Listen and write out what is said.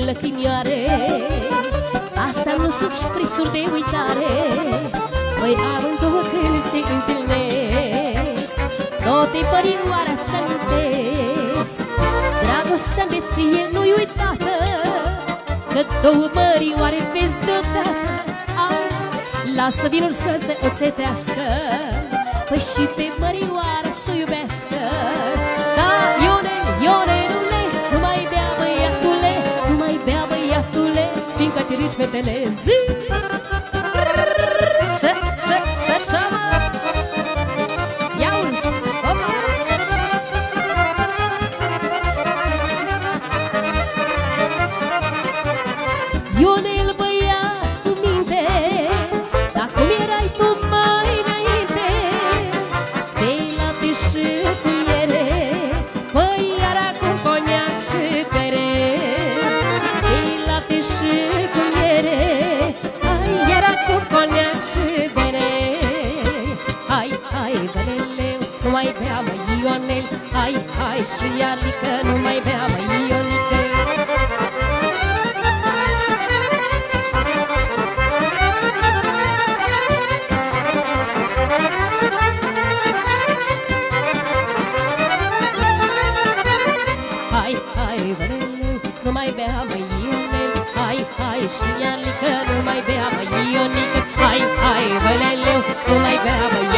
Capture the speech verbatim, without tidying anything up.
lăcrimioare. Astea nu sunt șprițuri de uitare, păi amândouă când se întâlnesc tot e părioara ți amintesc. Dragostea meție nu-i uitată, că două mărioare vezi deodată. Au, lasă vinul să se oțetească, păi și pe mărioară să iubească. Da, Ionel, Ionelule, nu mai bea băiatule, nu mai bea băiatule, fiindcă te râd fetele. Zi! Șa, șa, șa, șa, mă! Ia-uzi! Opa! Ionel, băiat cu minte, dar cum erai tu mai înainte? Pe lapte și cuiere, păi iar acum coniac și bere. Pe lapte și cuiere, hai, iar acum coniac și bere. Hai, hai, băleleu, nu mai bea, mă, Ionel. Hai, hai și iarlică, nu mai bea, mă, Ionică. Hai, hai, băleleu, nu mai bea, mă, Ionel. Hai, hai și iarlică, nu mai bea, mă, Ionică. Hai, hai, băleleu, nu mai bea, mă,